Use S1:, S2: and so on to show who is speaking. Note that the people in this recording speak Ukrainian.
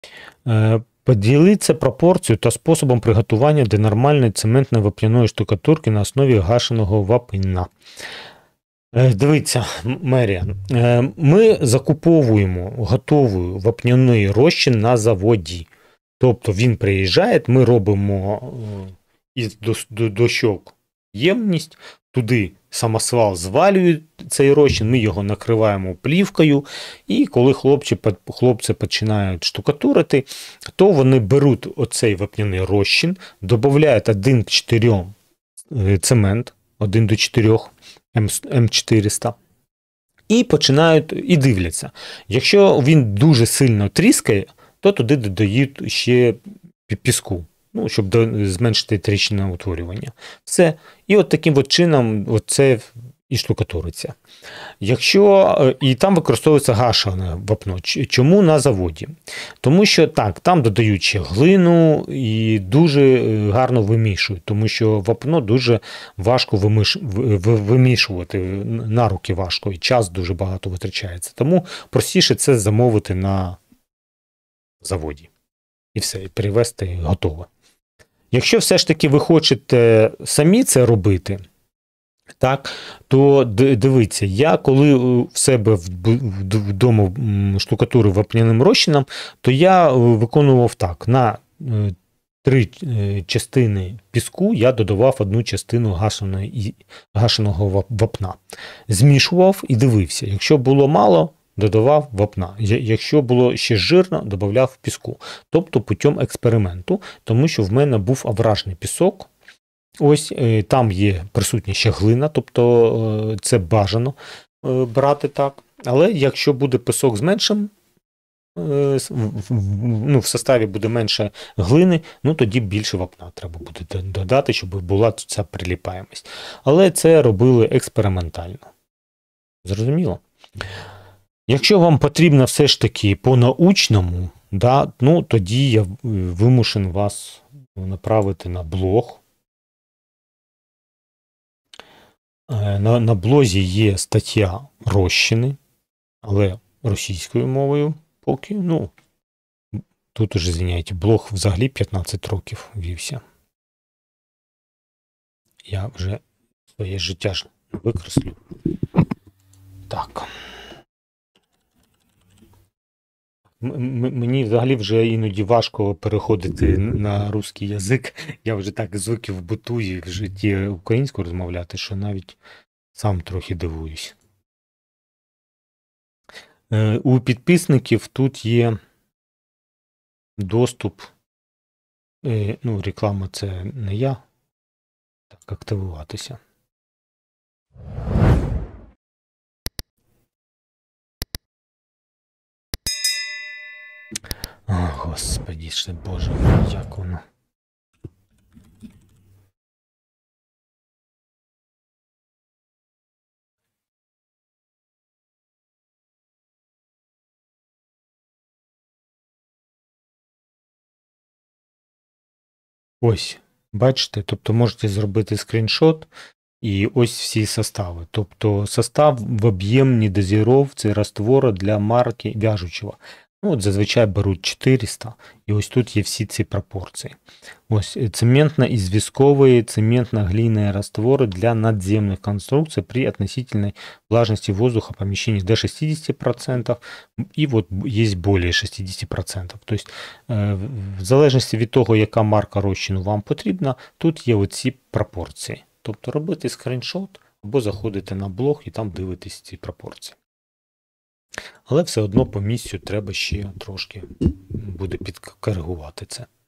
S1: Поділіться пропорцією та способом приготування денормальної цементно-вапняної штукатурки на основі гашеного вапна. Дивіться, Мерія, ми закуповуємо готовий вапняний розчин на заводі. Тобто він приїжджає, ми робимо із дощок ємність, туди самосвал звалює цей розчин, ми його накриваємо плівкою, і коли хлопці починають штукатурити, то вони беруть оцей вапняний розчин, додають 1 к 4 цемент, 1 до 4 М400, і починають, і дивляться. Якщо він дуже сильно тріскає, то туди додають ще піску, щоб зменшити тріщинне утворювання. Все. І от таким от чином це і штукатуриться. І там використовується гашене вапно. Чому на заводі? Тому що так, там додають ще глину і дуже гарно вимішують, тому що вапно дуже важко вимішувати, на руки важко, і час дуже багато витрачається. Тому простіше це замовити на заводі. І все, і привезти готове. Якщо все ж таки ви хочете самі це робити, так, то дивіться, я коли в себе вдома штукатурив вапняним розчином, то я виконував так, на 3 частини піску я додавав 1 частину гашеного вапна. Змішував і дивився, якщо було мало, додавав вапна. Якщо було ще жирно, додавав піску. Тобто путем експерименту, тому що в мене був овражний пісок. Ось там є присутня ще глина, тобто це бажано брати так. Але якщо буде пісок з меншим, в составі буде менше глини, тоді більше вапна треба буде додати, щоб була ця приліпаємість. Але це робили експериментально. Зрозуміло? Якщо вам потрібно все ж таки по-научному, тоді я вимушений вас направити на блог. На блозі є стаття розчини, але російською мовою поки. Тут уже, звиняйте, блог взагалі 15 років вівся. Я вже своє життя ж викреслю. Так. Мені взагалі вже іноді важко переходити на русський язик. Я вже так звиків бутую в житті українською розмовляти, що навіть сам трохи дивуюсь. У підписників тут є доступ. Реклама це не я. Так, активуватися. О, Господи, ще, Боже, як воно. Ось, бачите, тобто можете зробити скріншот, і ось всі состави. Тобто состав в об'ємній дозировці раствора для марки в'яжучого. Зазвичай беруть 400, і ось тут є всі ці пропорції. Ось цементно і зв'язкові цементно-глиняные растворы для надземных конструкций при относительной влажности воздуха помещений до 60%, і от є более 60%. Тобто, в залежності від того, яка марка розчину вам потрібна, тут є оці пропорції. Тобто робити скріншот або заходити на блог і там дивитись ці пропорції. Але все одно по місцю треба ще трошки буде підкоригувати це.